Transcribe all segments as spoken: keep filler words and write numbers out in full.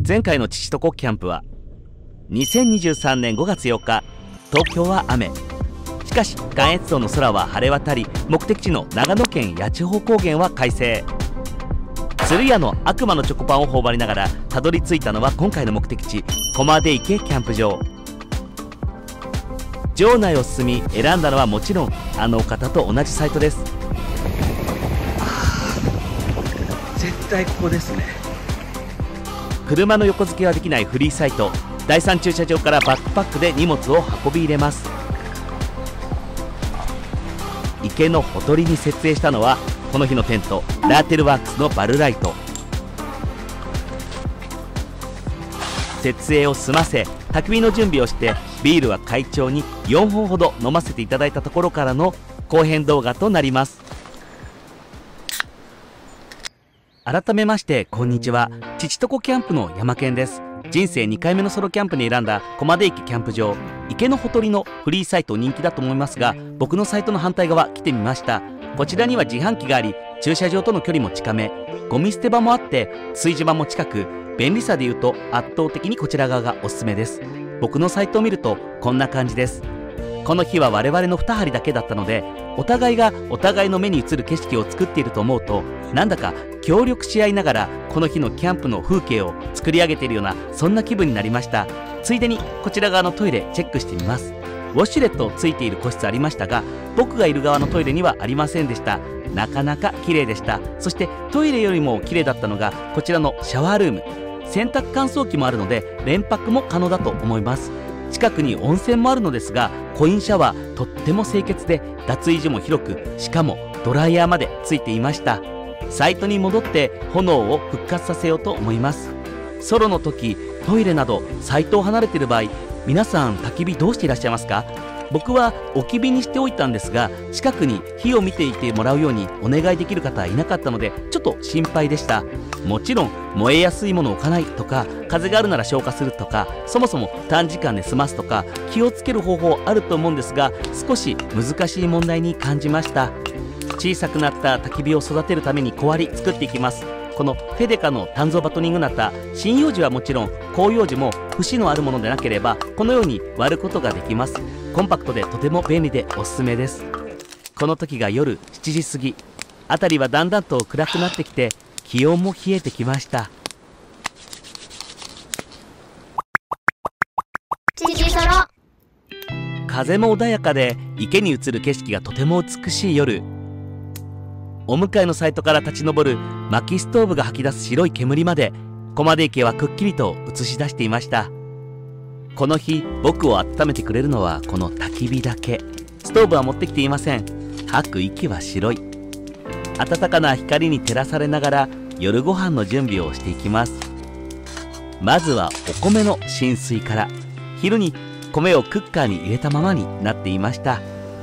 前回の父と子キャンプはにせんにじゅうさんねんごがつよっか、東京は雨。しかし関越道の空は晴れ渡り、目的地の長野県八千穂高原は快晴。鶴屋の悪魔のチョコパンを頬張りながらたどり着いたのは今回の目的地、駒出池キャンプ場。場内を進み選んだのはもちろんあのお方と同じサイトです。 絶対ここですね。 車の横付けはできないフリーサイト、だいさん駐車場からバックパックで荷物を運び入れます。池のほとりに設営したのはこの日のテント、ラーテルワークスのバルライト。設営を済ませ焚き火の準備をして、ビールは会長によんほんほど飲ませていただいたところからの後編動画となります。改めましてこんにちは。父と子キャンプの山健です。人生にかいめのソロキャンプに選んだ駒出池キャンプ場、池のほとりのフリーサイト人気だと思いますが、僕のサイトの反対側来てみました。こちらには自販機があり、駐車場との距離も近め、ゴミ捨て場もあって炊事場も近く、便利さでいうと圧倒的にこちら側がおすすめです。僕のサイトを見るとこんな感じです。この日は我々のに針だけだったので、お互いがお互いの目に映る景色を作っていると思うと、なんだか協力し合いながらこの日のキャンプの風景を作り上げているような、そんな気分になりました。ついでにこちら側のトイレチェックしてみます。ウォシュレットついている個室ありましたが、僕がいる側のトイレにはありませんでした。なかなか綺麗でした。そしてトイレよりも綺麗だったのがこちらのシャワールーム。洗濯乾燥機もあるので連泊も可能だと思います。近くに温泉もあるのですが、コインシャワーとっても清潔で、脱衣所も広く、しかもドライヤーまでついていました。サイトに戻って炎を復活させようと思います。ソロの時トイレなどサイトを離れている場合、皆さん焚き火どうしていらっしゃいますか？僕は置き火にしておいたんですが、近くに火を見ていてもらうようにお願いできる方はいなかったのでちょっと心配でした。もちろん燃えやすいものを置かないとか、風があるなら消火するとか、そもそも短時間で済ますとか気をつける方法あると思うんですが、少し難しい問題に感じました。小さくなった焚き火を育てるために小割り作っていきます。このフェデカの鍛造バトニングナタ、針葉樹はもちろん広葉樹も節のあるものでなければこのように割ることができます。コンパクトでとても便利でおすすめです。この時が夜しちじ過ぎ、辺りはだんだんと暗くなってきて気温も冷えてきました。風も穏やかで池に映る景色がとても美しい夜。お迎えのサイトから立ち上る薪ストーブが吐き出す白い煙まで、駒出池はくっきりと映し出していました。この日僕を温めてくれるのはこの焚き火だけ。ストーブは持ってきていません。吐く息は白い。暖かな光に照らされながら夜ご飯の準備をしていきます。まずはお米の浸水から。昼に米をクッカーに入れたままになっていました。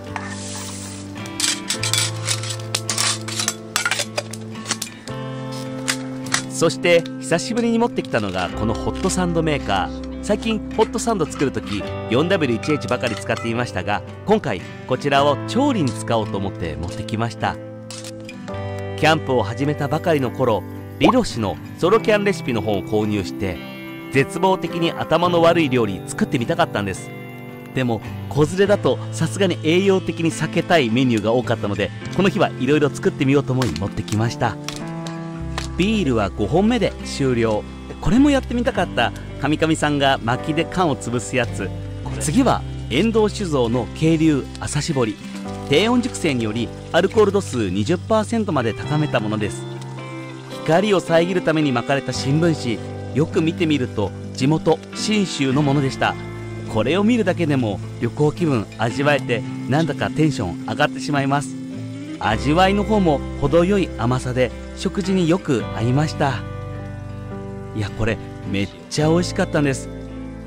そして久しぶりに持ってきたのがこのホットサンドメーカー。最近ホットサンド作るとき よんダブリューいちエイチ ばかり使っていましたが、今回こちらを調理に使おうと思って持ってきました。キャンプを始めたばかりの頃、リロシのソロキャンレシピの本を購入して、絶望的に頭の悪い料理作ってみたかったんです。でも子連れだとさすがに栄養的に避けたいメニューが多かったので、この日はいろいろ作ってみようと思い持ってきました。ビールはごほんめで終了。これもやってみたかった。神々さんが薪で缶を潰すやつ。次は遠藤酒造の渓流朝搾り。低温熟成によりアルコール度数 にじゅっパーセント まで高めたものです。光を遮るために巻かれた新聞紙、よく見てみると地元信州のものでした。これを見るだけでも旅行気分味わえて、なんだかテンション上がってしまいます。味わいの方も程よい甘さで食事によく合いました。いや、これめっちゃ美味しかったんです。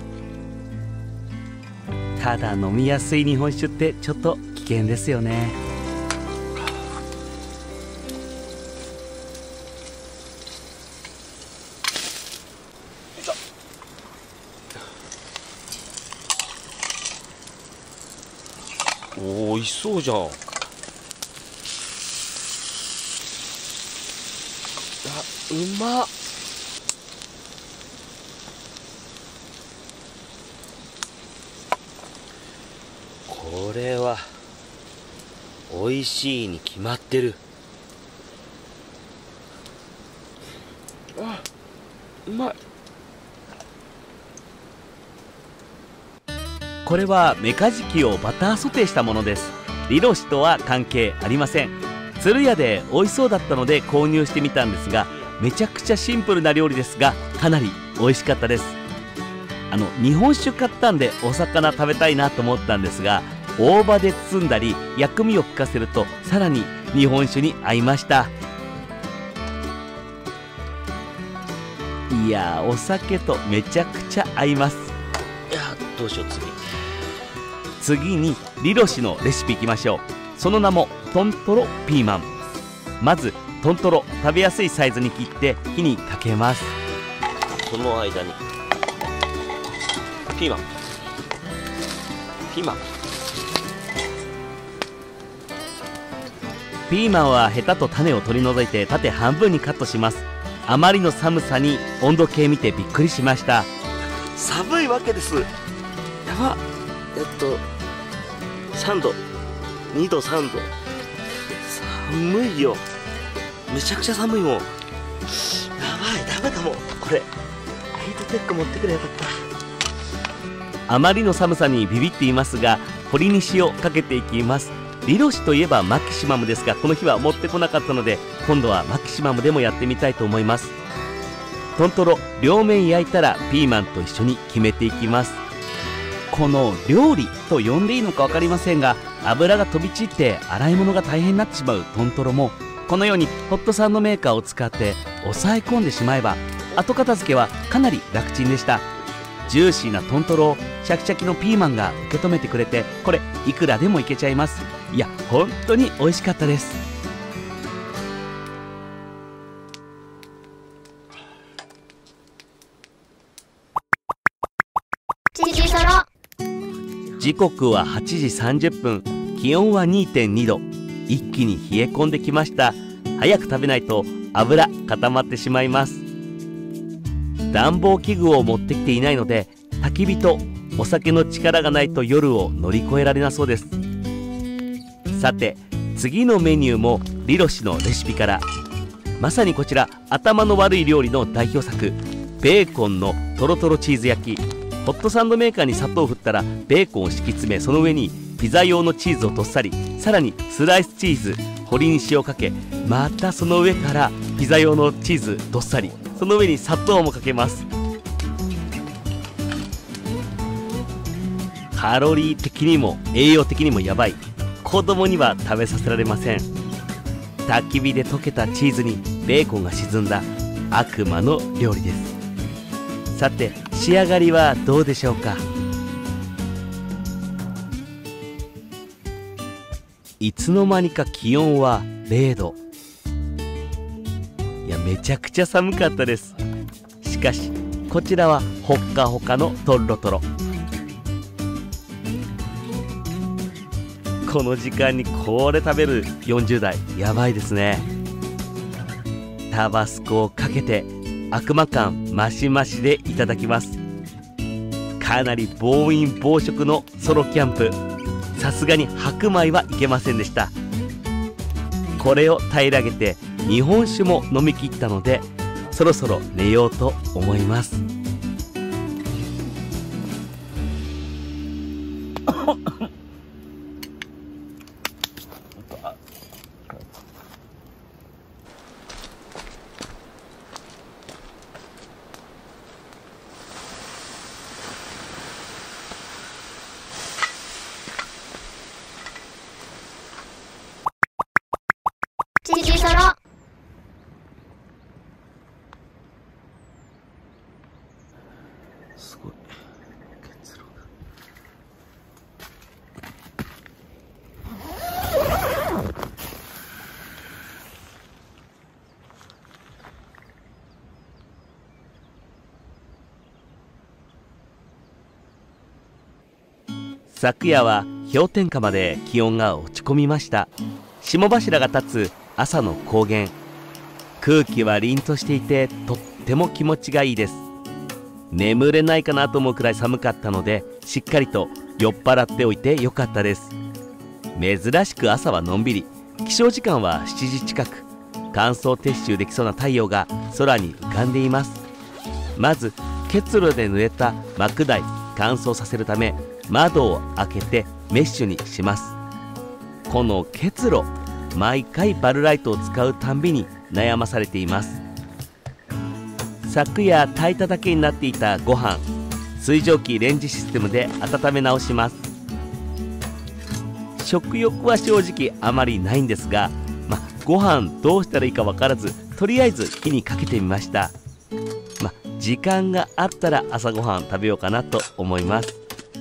ただ飲みやすい日本酒ってちょっと危険ですよね。 おー、美味しそうじゃん。あ、うまっ。 これは美味しいに決まってる。あ、うまい。 これはメカジキをバターソテーしたものです。リロシとは関係ありません。鶴屋で美味しそうだったので購入してみたんですが、めちゃくちゃシンプルな料理ですがかなり美味しかったです。あの日本酒買ったんでお魚食べたいなと思ったんですが、大葉で包んだり薬味を効かせるとさらに日本酒に合いました。いやー、お酒とめちゃくちゃ合います。 いや、どうしよう。次次にリロシのレシピいきましょう。その名もトントロピーマン。まずトントロ食べやすいサイズに切って火にかけます。 その間にピーマンピーマンピーマンはヘタと種を取り除いて縦半分にカットします。あまりの寒さに温度計見てびっくりしました。 寒いわけです。やば。えっとさんど、にど、さんど。寒いよ。めちゃくちゃ寒いもん。やばい、ダメかも。これヒートテック持ってくれよかった。 あまりの寒さにビビっていますが、鶏に塩かけていきます。リロシといえばマキシマムですが、この日は持ってこなかったので今度はマキシマムでもやってみたいと思います。トントロ両面焼いたらピーマンと一緒に決めていきます。この料理と呼んでいいのか分かりませんが、油が飛び散って洗い物が大変になってしまうトントロもこのようにホットサンドメーカーを使って抑え込んでしまえば後片付けはかなり楽ちんでした。ジューシーなトントロをシャキシャキのピーマンが受け止めてくれて、これいくらでもいけちゃいます。いや本当に美味しかったです。時刻ははちじさんじゅっぷん、気温は にてんにど。一気に冷え込んできました。早く食べないと油固まってしまいます。暖房器具を持ってきていないので、焚き火とお酒の力がないと夜を乗り越えられなそうです。さて次のメニューもリロシのレシピから。まさにこちら頭の悪い料理の代表作、ベーコンのトロトロチーズ焼き。ホットサンドメーカーに砂糖を振ったらベーコンを敷き詰め、その上にピザ用のチーズをどっさり、さらにスライスチーズ、鶏に塩かけ、またその上からピザ用のチーズどっさり、その上に砂糖もかけます。カロリー的にも栄養的にもやばい、子供には食べさせられません。焚き火で溶けたチーズにベーコンが沈んだ悪魔の料理です。さて仕上がりはどうでしょうか。いつの間にか気温はれいど。いやめちゃくちゃ寒かったです。しかしこちらはほっかほかのトロトロ。この時間にこれ食べるよんじゅうだいやばいですね。タバスコをかけて悪魔感マシマシでいただきます。かなり暴飲暴食のソロキャンプ。さすがに白米はいけませんでした。これを平らげて日本酒も飲み切ったので、そろそろ寝ようと思います。 すごい結露だ。 昨夜は氷点下まで気温が落ち込みました。霜柱が立つ朝の高原。空気は凛としていてとっても気持ちがいいです。眠れないかなと思うくらい寒かったので、しっかりと酔っ払っておいてよかったです。珍しく朝はのんびり、起床時間はしちじ近く、乾燥撤収できそうな太陽が空に浮かんでいます。まず結露で濡れた幕台乾燥させるため窓を開けてメッシュにします。この結露、毎回バルライトを使うたんびに悩まされています。昨夜炊いただけになっていたご飯、水蒸気レンジシステムで温め直します。食欲は正直あまりないんですが、まあ、ご飯どうしたらいいか分からず、とりあえず火にかけてみました。まあ、時間があったら朝ごはん食べようかなと思います。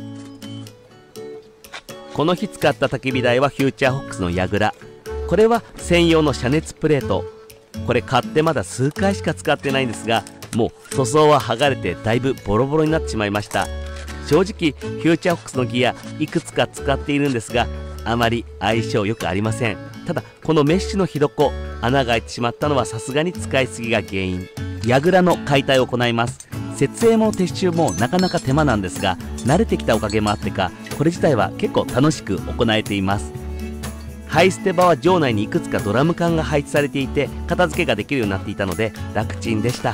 この日使った焚き火台はフューチャーホックスの櫓。これは専用の遮熱プレート。これ買ってまだ数回しか使ってないんですが、もう塗装は剥がれてだいぶボロボロになってしまいました。正直フューチャーホックスのギアいくつか使っているんですが、あまり相性よくありません。ただこのメッシュの火床、穴が開いてしまったのはさすがに使いすぎが原因。櫓の解体を行います。設営も撤収もなかなか手間なんですが、慣れてきたおかげもあってか、これ自体は結構楽しく行えています。灰捨て場は場内にいくつかドラム缶が配置されていて、片付けができるようになっていたので楽ちんでした。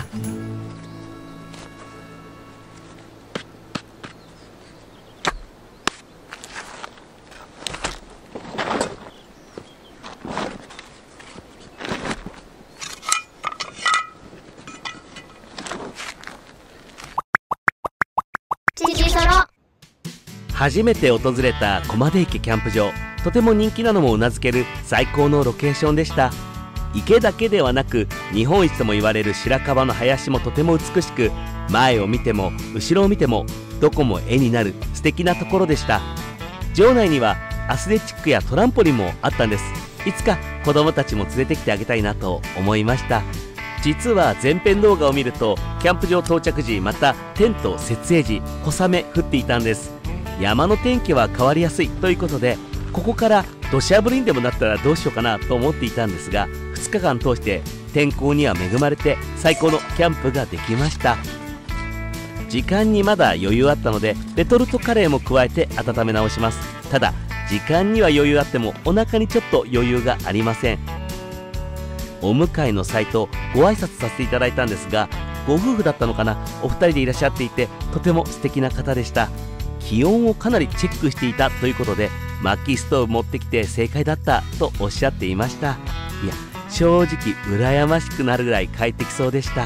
初めて訪れた駒出池キャンプ場、とても人気なのもうなずける最高のロケーションでした。池だけではなく日本一とも言われる白樺の林もとても美しく、前を見ても後ろを見てもどこも絵になる素敵なところでした。場内にはアスレチックやトランポリンもあったんです。いつか子供たちも連れてきてあげたいなと思いました。実は前編動画を見ると、キャンプ場到着時またテント設営時小雨降っていたんです。山の天気は変わりやすいということで、ここから土砂降りにでもなったらどうしようかなと思っていたんですが、ふつかかん通して天候には恵まれて最高のキャンプができました。時間にまだ余裕あったのでレトルトカレーも加えて温め直します。ただ時間には余裕あってもお腹にちょっと余裕がありません。お迎えの際とご挨拶させていただいたんですが、ご夫婦だったのかな、お二人でいらっしゃっていて、とても素敵な方でした。気温をかなりチェックしていたということで、薪ストーブ持ってきて正解だったとおっしゃっていました。いや、正直羨ましくなるぐらい快適そうでした。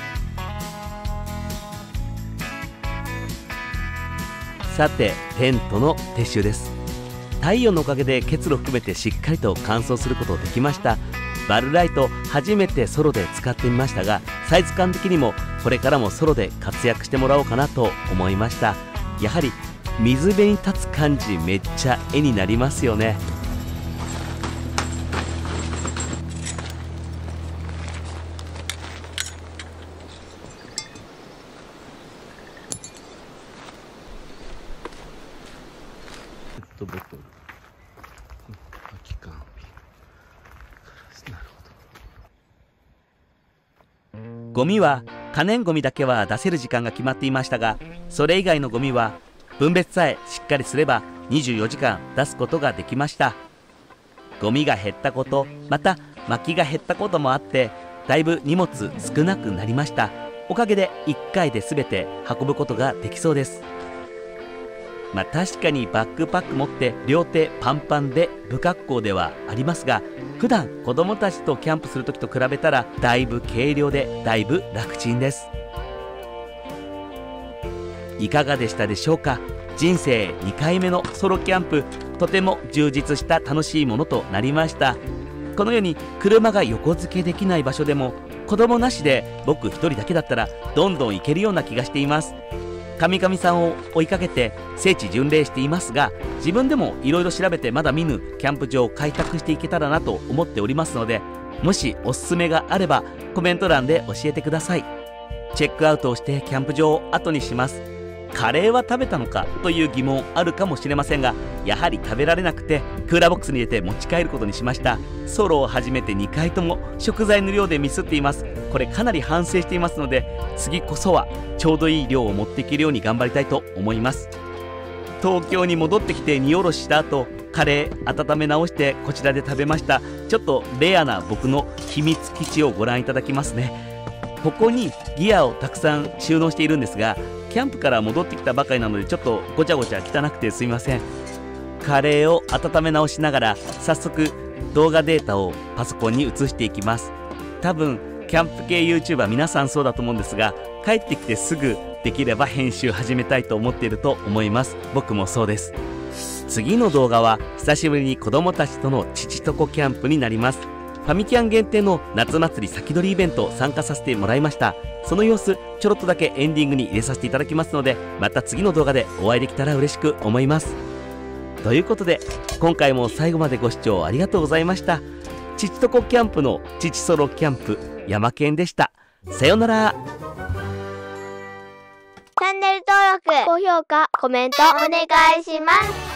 さてテントの撤収です。太陽のおかげで結露含めてしっかりと乾燥することできました。バルライト初めてソロで使ってみましたが、サイズ感的にもこれからもソロで活躍してもらおうかなと思いました。やはり水辺に立つ感じ、めっちゃ絵になりますよね。ペットボトル、空き缶、なるほど。ゴミは可燃ゴミだけは出せる時間が決まっていましたが、それ以外のゴミは分別さえしっかりすればにじゅうよじかん出すことができました。ゴミが減ったこと、また薪が減ったこともあって、だいぶ荷物少なくなりました。おかげでいっかいで全て運ぶことができそうです。まあ確かにバックパック持って両手パンパンで不格好ではありますが、普段子供たちとキャンプする時と比べたらだいぶ軽量でだいぶ楽ちんです。いかがでしたでしょうか。人生にかいめのソロキャンプ、とても充実した楽しいものとなりました。このように車が横付けできない場所でも子供なしで僕一人だけだったらどんどん行けるような気がしています。神々さんを追いかけて聖地巡礼していますが、自分でもいろいろ調べてまだ見ぬキャンプ場を開拓していけたらなと思っておりますので、もしおすすめがあればコメント欄で教えてください。チェックアウトをしてキャンプ場を後にします。カレーは食べたのかという疑問あるかもしれませんが、やはり食べられなくてクーラーボックスに入れて持ち帰ることにしました。ソロを始めてにかいとも食材の量でミスっています。これかなり反省していますので、次こそはちょうどいい量を持っていけるように頑張りたいと思います。 東京に戻ってきて荷下ろしした後、カレー温め直してこちらで食べました。ちょっとレアな僕の秘密基地をご覧いただきますね。ここにギアをたくさん収納しているんですが、キャンプから戻ってきたばかりなのでちょっとごちゃごちゃ汚くてすいません。カレーを温め直しながら早速動画データをパソコンに移していきます。多分キャンプ系 YouTuber 皆さんそうだと思うんですが、帰ってきてすぐできれば編集始めたいと思っていると思います。僕もそうです。次の動画は久しぶりに子供たちとの父とこキャンプになります。ファミキャン限定の夏祭り先取りイベント参加させてもらいました。その様子ちょろっとだけエンディングに入れさせていただきますので、また次の動画でお会いできたら嬉しく思います。ということで今回も最後までご視聴ありがとうございました。父とこキャンプの父ソロキャンプ山県でした。さようなら。 チャンネル登録、高評価、コメントお願いします。